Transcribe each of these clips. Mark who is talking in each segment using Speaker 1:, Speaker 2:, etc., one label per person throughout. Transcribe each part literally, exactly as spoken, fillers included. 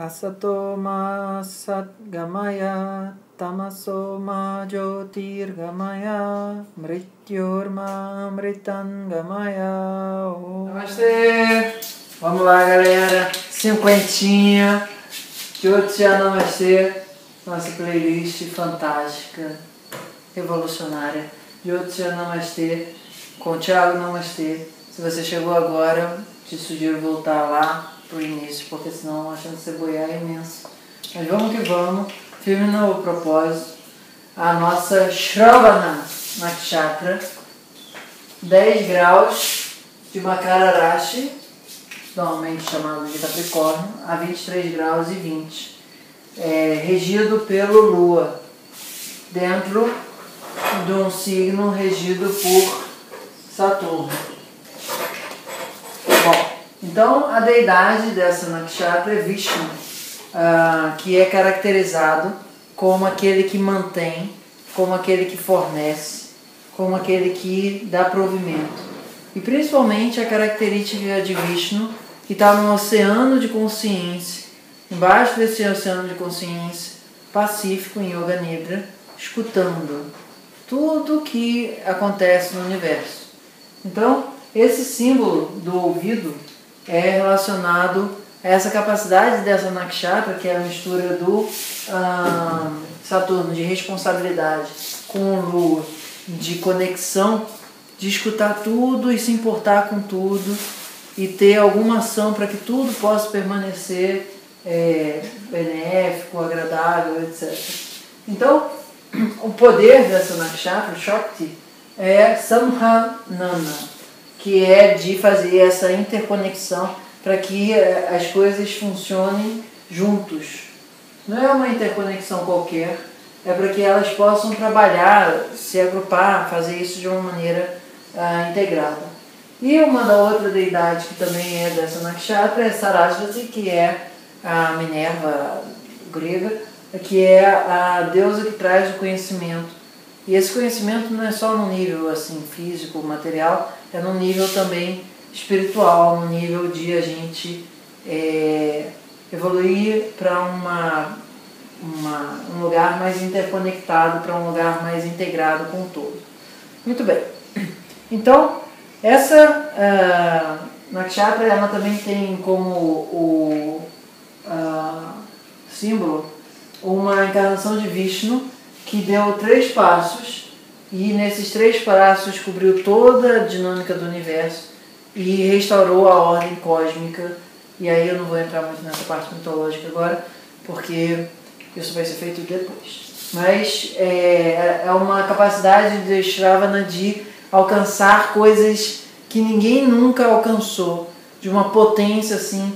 Speaker 1: Asato ma satgamaya tamaso ma jyotirgamaya mrityorma mritangamaya. Namastê! Vamos lá, galera! Cinquentinha! Jyotia Namastê! Nossa playlist fantástica, revolucionária. Jyotia Namastê com o Thiago Namastê. Se você chegou agora, te sugiro voltar lá pro início, porque senão a chance de você boiar é imensa. Mas vamos que vamos, firme no propósito. A nossa Shravana Nakshatra, dez graus de Makara Rashi, normalmente chamado de Capricórnio, a vinte e três graus e vinte. É, regido pelo Lua, dentro de um signo regido por Saturno. Bom, então a deidade dessa nakshatra é Vishnu, uh, que é caracterizado como aquele que mantém, como aquele que fornece, como aquele que dá provimento. E principalmente a característica de Vishnu, que está num oceano de consciência, embaixo desse oceano de consciência pacífico em Yoga Nidra, escutando tudo o que acontece no universo. Então, esse símbolo do ouvido é relacionado a essa capacidade dessa nakshatra, que é a mistura do ah, Saturno de responsabilidade com o Lua, de conexão, de escutar tudo e se importar com tudo e ter alguma ação para que tudo possa permanecer é, benéfico, agradável, etcétera. Então, o poder dessa nakshatra, Shakti, é Samhanana, que é de fazer essa interconexão para que as coisas funcionem juntos. Não é uma interconexão qualquer, é para que elas possam trabalhar, se agrupar, fazer isso de uma maneira ah, integrada. E uma da outra deidade que também é dessa nakshatra é Sarasvati, que é a Minerva grega, que é a deusa que traz o conhecimento. E esse conhecimento não é só no nível assim, físico, material, é no nível também espiritual, no nível de a gente é, evoluir para uma, uma, um lugar mais interconectado, para um lugar mais integrado com o todo. Muito bem. Então, essa uh, nakshatra, ela também tem como o uh, símbolo uma encarnação de Vishnu, que deu três passos e nesses três passos cobriu toda a dinâmica do universo e restaurou a ordem cósmica. E aí eu não vou entrar muito nessa parte mitológica agora, porque isso vai ser feito depois. Mas é, é uma capacidade de Shravana de alcançar coisas que ninguém nunca alcançou, de uma potência assim.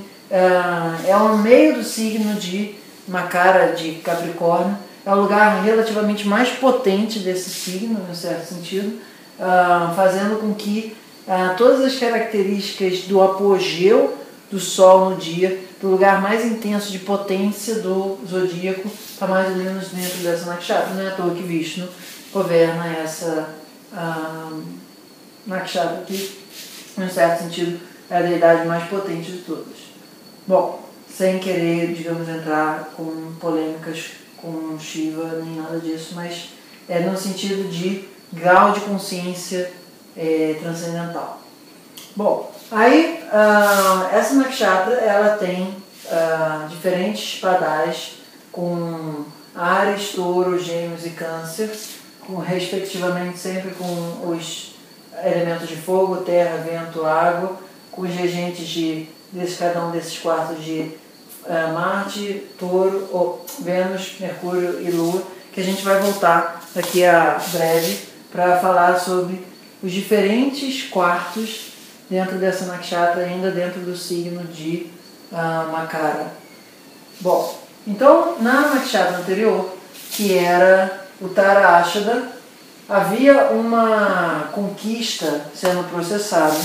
Speaker 1: É o meio do signo de Makara, de Capricórnio, é o lugar relativamente mais potente desse signo, em certo sentido, uh, fazendo com que uh, todas as características do apogeu do Sol no dia, do lugar mais intenso de potência do zodíaco, está mais ou menos dentro dessa nakshatra. Não é à toa que Vishnu governa essa uh, nakshatra, que, em certo sentido, é a deidade mais potente de todas. Bom, sem querer, digamos, entrar com polêmicas com Shiva, nem nada disso, mas é no sentido de grau de consciência é, transcendental. Bom, aí uh, essa nakshatra, ela tem uh, diferentes padais com Áries, Touro, Gêmeos e Câncer, com, respectivamente sempre com os elementos de fogo, terra, vento, água, com os regentes de desse, cada um desses quartos de Uh, Marte, Touro, oh, Vênus, Mercúrio e Lua, que a gente vai voltar daqui a breve para falar sobre os diferentes quartos dentro dessa nakshatra, ainda dentro do signo de uh, Makara. Bom, então na nakshatra anterior, que era o Tara Ashada, havia uma conquista sendo processada,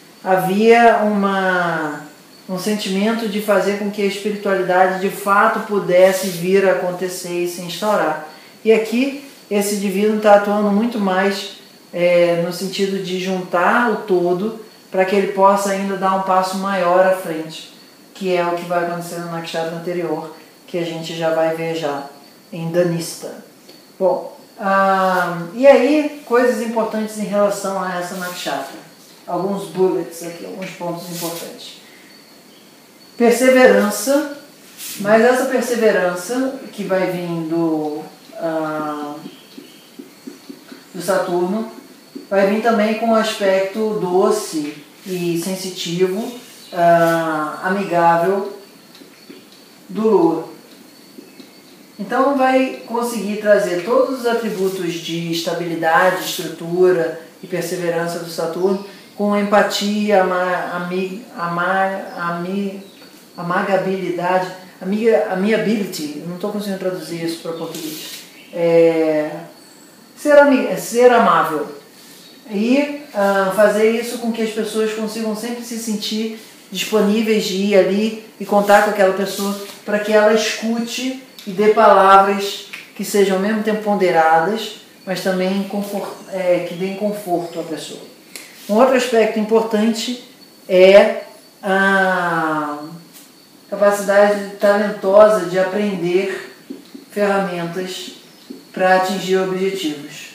Speaker 1: havia uma um sentimento de fazer com que a espiritualidade de fato pudesse vir a acontecer e se instaurar. E aqui esse divino está atuando muito mais é, no sentido de juntar o todo para que ele possa ainda dar um passo maior à frente, que é o que vai acontecer no nakshatra anterior, que a gente já vai ver já em Dhanista. Bom, ah, e aí, coisas importantes em relação a essa nakshatra. Alguns bullets aqui, alguns pontos importantes. Perseverança, mas essa perseverança que vai vir do, ah, do Saturno, vai vir também com um aspecto doce e sensitivo, ah, amigável do Lua. Então vai conseguir trazer todos os atributos de estabilidade, estrutura e perseverança do Saturno com empatia, ama, ami, ama, ami, amagabilidade, amiga, amiability, eu não estou conseguindo traduzir isso para português, é, ser, ami, ser amável e uh, fazer isso com que as pessoas consigam sempre se sentir disponíveis de ir ali e contar com aquela pessoa para que ela escute e dê palavras que sejam ao mesmo tempo ponderadas, mas também confort, é, que deem conforto à pessoa. Um outro aspecto importante é a capacidade talentosa de aprender ferramentas para atingir objetivos.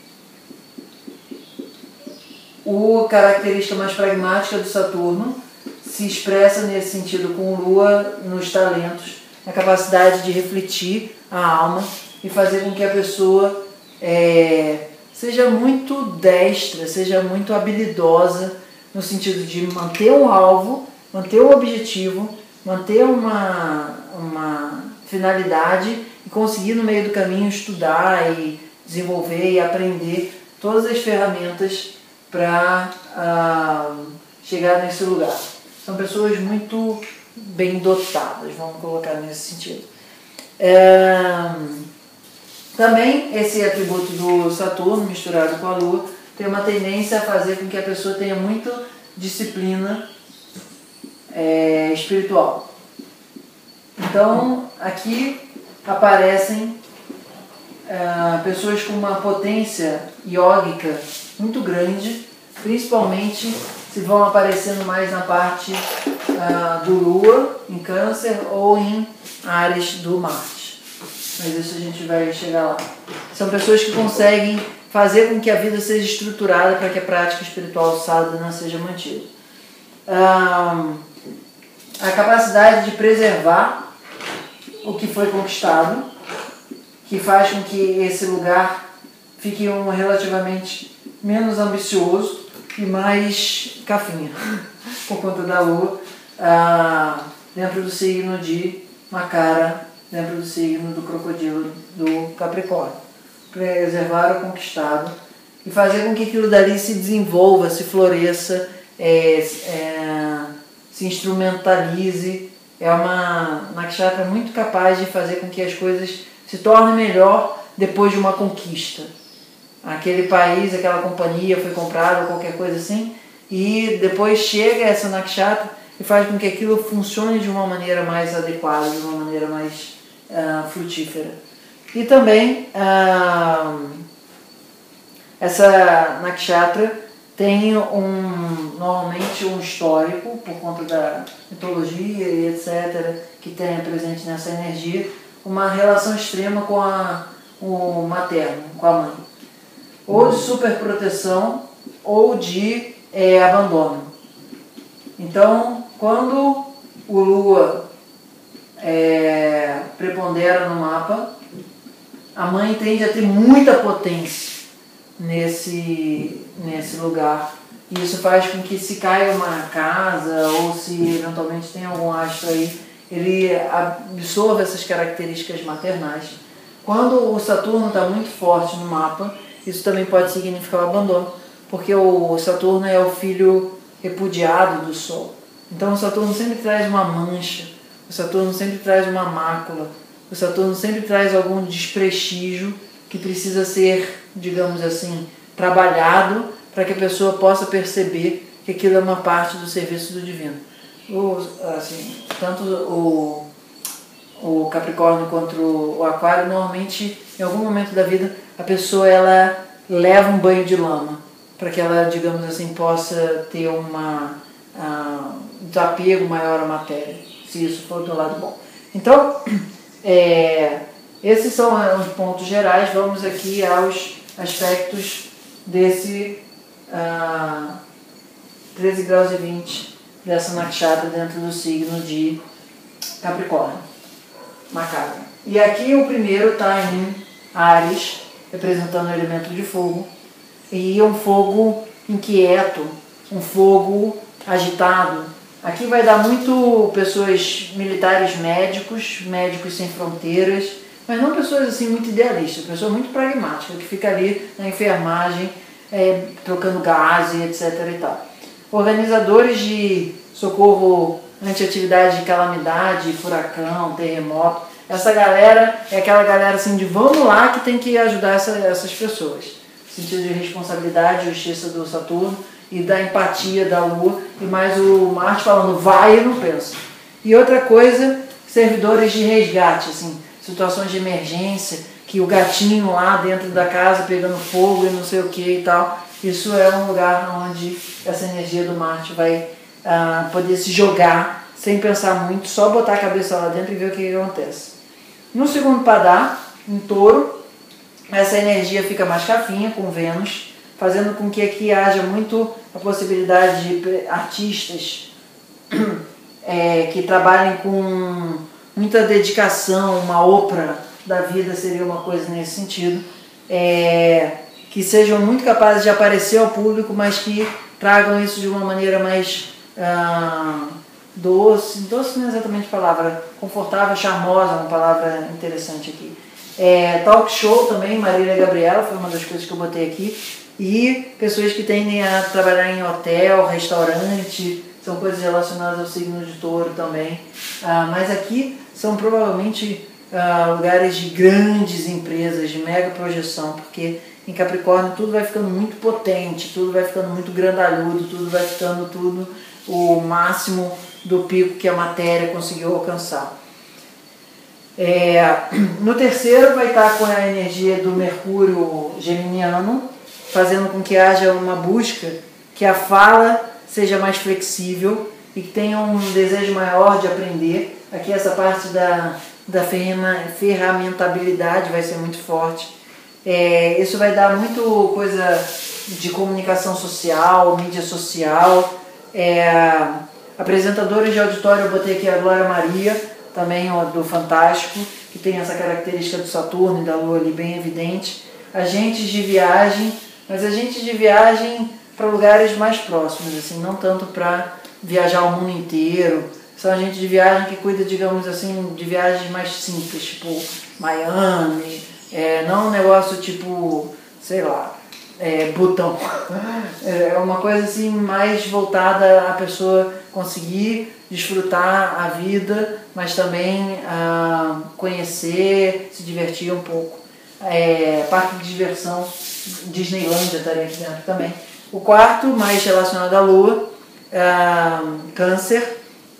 Speaker 1: O característica mais pragmática do Saturno se expressa nesse sentido com Lua nos talentos, a capacidade de refletir a alma e fazer com que a pessoa é, seja muito destra, seja muito habilidosa no sentido de manter um alvo, manter um objetivo, manter uma, uma finalidade e conseguir no meio do caminho estudar e desenvolver e aprender todas as ferramentas para uh, chegar nesse lugar. São pessoas muito bem dotadas, vamos colocar nesse sentido. É, também esse atributo do Saturno misturado com a Lua tem uma tendência a fazer com que a pessoa tenha muita disciplina é, espiritual. Então aqui aparecem é, pessoas com uma potência iógica muito grande, principalmente se vão aparecendo mais na parte uh, do Lua, em Câncer, ou em Áries do Marte. Mas isso a gente vai chegar lá. São pessoas que conseguem fazer com que a vida seja estruturada para que a prática espiritual sadhana seja mantida. Uh, a capacidade de preservar o que foi conquistado, que faz com que esse lugar fique um relativamente menos ambicioso e mais cafinha, por conta da Lua, ah, dentro do signo de Makara, dentro do signo do crocodilo do Capricórnio. Preservar o conquistado e fazer com que aquilo dali se desenvolva, se floresça, é, é, se instrumentalize. É uma nakshatra muito capaz de fazer com que as coisas se tornem melhor depois de uma conquista. Aquele país, aquela companhia foi comprada ou qualquer coisa assim, e depois chega essa nakshatra e faz com que aquilo funcione de uma maneira mais adequada, de uma maneira mais uh, frutífera. E também uh, essa nakshatra tem um, normalmente um histórico, por conta da mitologia e etcétera, que tem presente nessa energia, uma relação extrema com a, o materno, com a mãe. Ou de superproteção ou de é, abandono. Então, quando o Lua é, prepondera no mapa, a mãe tende a ter muita potência nesse, nesse lugar. E isso faz com que, se caia uma casa ou se eventualmente tem algum astro aí, ele absorva essas características maternais. Quando o Saturno está muito forte no mapa, isso também pode significar o abandono, porque o Saturno é o filho repudiado do Sol. Então o Saturno sempre traz uma mancha, o Saturno sempre traz uma mácula, o Saturno sempre traz algum desprestígio que precisa ser, digamos assim, trabalhado para que a pessoa possa perceber que aquilo é uma parte do serviço do divino. O, assim, tanto o, o Capricórnio quanto o Aquário, normalmente, em algum momento da vida, a pessoa ela leva um banho de lama para que ela, digamos assim, possa ter uma, uh, um desapego maior à matéria. se isso for do lado bom. Então, é, esses são os pontos gerais. Vamos aqui aos aspectos desse ah, treze graus e vinte dessa nakshatra dentro do signo de Capricórnio, Macaca. E aqui o primeiro está em Áries, representando o elemento de fogo, e um fogo inquieto, um fogo agitado. Aqui vai dar muito pessoas militares médicos, médicos sem fronteiras, mas não pessoas assim muito idealistas, pessoas muito pragmáticas, que fica ali na enfermagem, é, trocando gás e etc e tal. Organizadores de socorro anti-atividade de calamidade, furacão, terremoto. Essa galera é aquela galera assim de vamos lá que tem que ajudar essa, essas pessoas. Sentido de responsabilidade, justiça do Saturno e da empatia da Lua, e mais o Marte falando vai e não pensa. E outra coisa, servidores de resgate, assim, situações de emergência, que o gatinho lá dentro da casa pegando fogo e não sei o que e tal. Isso é um lugar onde essa energia do Marte vai ah, poder se jogar sem pensar muito, só botar a cabeça lá dentro e ver o que acontece. No segundo padá, em Touro, essa energia fica mais cafinha com Vênus, fazendo com que aqui haja muito a possibilidade de artistas é, que trabalhem com muita dedicação, uma Oprah da vida seria uma coisa nesse sentido, é, que sejam muito capazes de aparecer ao público, mas que tragam isso de uma maneira mais ah, doce, doce não é exatamente a palavra, confortável, charmosa, uma palavra interessante aqui. É, talk show também, Marília Gabriela, foi uma das coisas que eu botei aqui. E pessoas que tendem a trabalhar em hotel, restaurante, são coisas relacionadas ao signo de Touro também. Ah, mas aqui são provavelmente ah, lugares de grandes empresas, de mega projeção, porque em Capricórnio tudo vai ficando muito potente, tudo vai ficando muito grandalhudo, tudo vai ficando tudo o máximo do pico que a matéria conseguiu alcançar. É, no terceiro vai estar com a energia do Mercúrio geminiano, fazendo com que haja uma busca, que a fala seja mais flexível e que tenha um desejo maior de aprender. Aqui essa parte da, da ferramentabilidade vai ser muito forte. É, isso vai dar muito coisa de comunicação social, mídia social. É, apresentadores de auditório, eu botei aqui a Glória Maria, também ó, do Fantástico, que tem essa característica do Saturno e da Lua ali bem evidente. Agentes de viagem, mas agentes de viagem para lugares mais próximos, assim, não tanto para viajar o mundo inteiro. São agentes de viagem que cuidam, digamos assim, de viagens mais simples, tipo Miami, é, não um negócio tipo, sei lá, é, Butão. É uma coisa assim mais voltada a pessoa conseguir desfrutar a vida, mas também ah, conhecer, se divertir um pouco. É, parque de diversão, Disneylândia estaria aqui dentro também. O quarto, mais relacionado à Lua, ah, Câncer.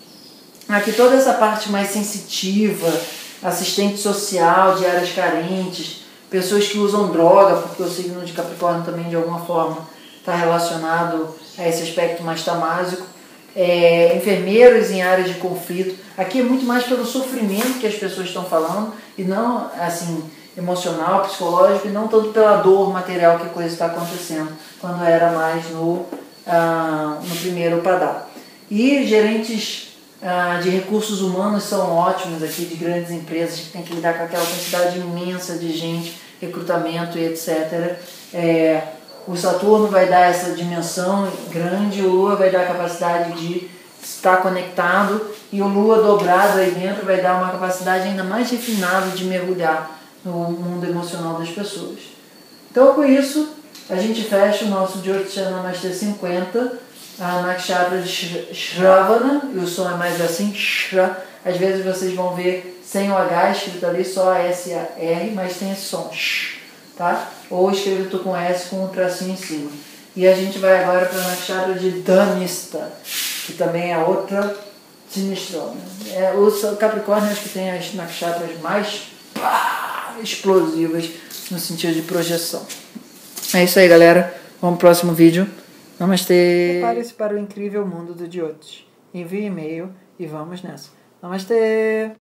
Speaker 1: Aqui toda essa parte mais sensitiva, assistente social de áreas carentes, pessoas que usam droga, porque o signo de Capricórnio também de alguma forma está relacionado a esse aspecto mais tamásico. É, enfermeiros em áreas de conflito. Aqui é muito mais pelo sofrimento que as pessoas estão falando, e não assim emocional, psicológico, e não tanto pela dor material que a coisa está acontecendo, quando era mais no, ah, no primeiro padá. E gerentes ah, de recursos humanos são ótimos aqui, de grandes empresas que tem que lidar com aquela quantidade imensa de gente, recrutamento e etcétera. É, o Saturno vai dar essa dimensão grande, o Lua vai dar a capacidade de estar conectado, e o Lua dobrado aí dentro vai dar uma capacidade ainda mais refinada de mergulhar no mundo emocional das pessoas. Então, com isso, a gente fecha o nosso Jyotisha Namastê cinquenta, a nakshatra de Shravana, e o som é mais assim, Shra. Às vezes vocês vão ver sem o H escrito ali, só S A R, mas tem esse som, Sh, tá? Ou escrito com S com um tracinho em cima. E a gente vai agora para a nakshatra de Dhanista, que também é outra sinistrona. É, o Capricórnio acho que tem as nakshatras mais pá, explosivas no sentido de projeção. É isso aí, galera. Vamos pro próximo vídeo. Namastê! Prepare-se para o incrível mundo do Jyotish. Envie e-mail e vamos nessa. Namastê!